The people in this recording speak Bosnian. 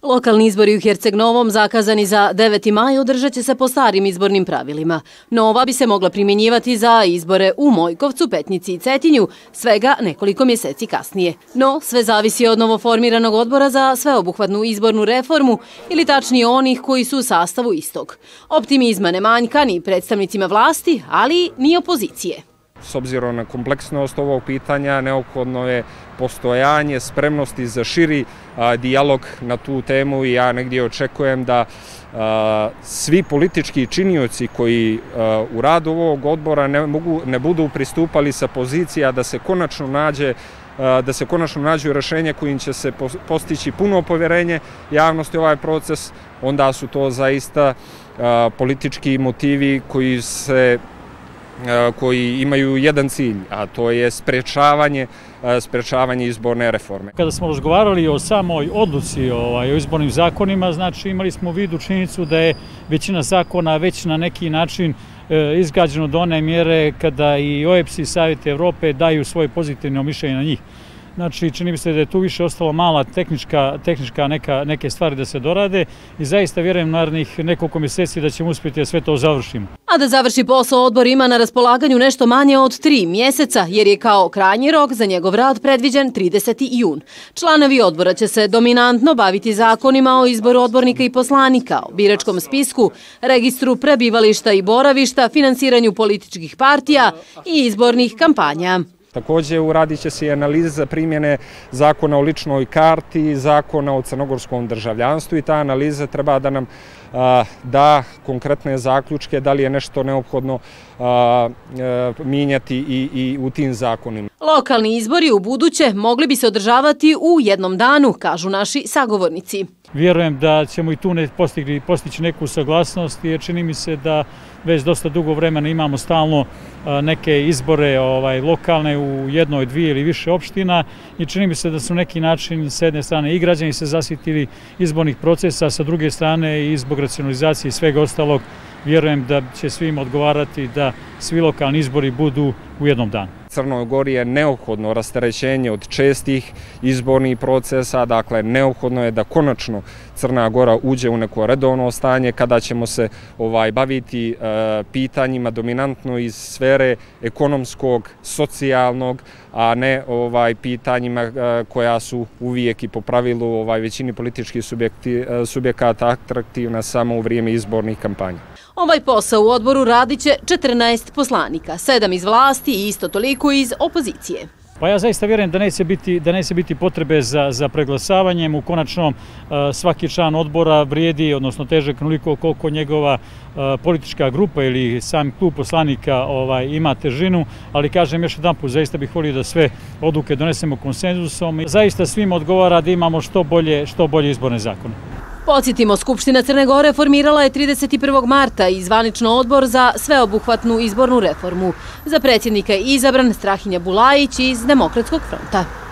Lokalni izbori u Herceg-Novom zakazani za 9. maj održat će se po starim izbornim pravilima. Nova bi se mogla primjenjivati za izbore u Mojkovcu, Petnici i Cetinju svega nekoliko mjeseci kasnije. No, sve zavisi od novoformiranog odbora za sveobuhvatnu izbornu reformu ili tačnije onih koji su u sastavu istog. Optimizma ne manjka ni predstavnicima vlasti, ali ni opozicije. S obzirom na kompleksnost ovog pitanja, neophodno je postojanje spremnosti za širi dijalog na tu temu i ja negdje očekujem da svi politički činioci koji u radu ovog odbora ne budu pristupali sa pozicija da se konačno nađu rješenje kojim će se postići puno povjerenje javnosti u ovaj proces, onda su to zaista politički motivi koji imaju jedan cilj, a to je sprečavanje izborne reforme. Kada smo razgovarali o samoj odluci o izbornim zakonima, znači imali smo u vidu činjenicu da je većina zakona već na neki način izgrađeno do one mjere kada i OEBS i Savjet Evrope daju svoje pozitivno mišljenje na njih. Znači, čini mi se da je tu više ostalo mala tehnička neke stvari da se dorade i zaista vjerujem narednih nekoliko mjeseci da ćemo uspjeti da sve to završimo. A da završi posao odbor ima na raspolaganju nešto manje od 3 mjeseca, jer je kao krajnji rok za njegov rad predviđen 30. jun. Članovi odbora će se dominantno baviti zakonima o izboru odbornika i poslanika, o biračkom spisku, registru prebivališta i boravišta, finansiranju političkih partija i izbornih kampanja. Također uradit će se i analiza primjene zakona o ličnoj karti, zakona o crnogorskom državljanstvu i ta analiza treba da nam da konkretne zaključke da li je nešto neophodno mijenjati i u tim zakonima. Lokalni izbori u buduće mogli bi se održavati u jednom danu, kažu naši sagovornici. Vjerujem da ćemo i tu postići neku saglasnost jer čini mi se da već dosta dugo vremena imamo stalno neke izbore lokalne u jednoj, dvije ili više opština i čini mi se da su neki način s jedne strane i građani se zasitili izbornih procesa, sa druge strane i zbog racionalizacije i svega ostalog vjerujem da će svim odgovarati da svi lokalni izbori budu u jednom danu. Crnoj Gori je neophodno rasterećenje od čestih izbornih procesa, dakle neophodno je da konačno Crna Gora uđe u neko redovno stanje kada ćemo se baviti pitanjima dominantno iz sfere ekonomskog, socijalnog, a ne pitanjima koja su uvijek i po pravilu većini političkih subjekata atraktivna samo u vrijeme izbornih kampanja. Ovaj posao u odboru radit će 14 poslanika, 7 iz vlasti i isto toliko iz opozicije. Pa ja zaista vjerujem da neće biti potrebe za preglasavanjem. U konačnom svaki član odbora vrijedi, odnosno težak onoliko koliko njegova politička grupa ili sam klub poslanika ima težinu, ali kažem još jedanput, zaista bih volio da sve odluke donesemo konsenzusom. Zaista svima odgovara da imamo što bolje izborne zakone. Podsjetimo, Skupština Crne Gore formirala je 31. marta i zvanično odbor za sveobuhvatnu izbornu reformu. Za predsjednika je izabran Strahinja Bulajić iz Demokratskog fronta.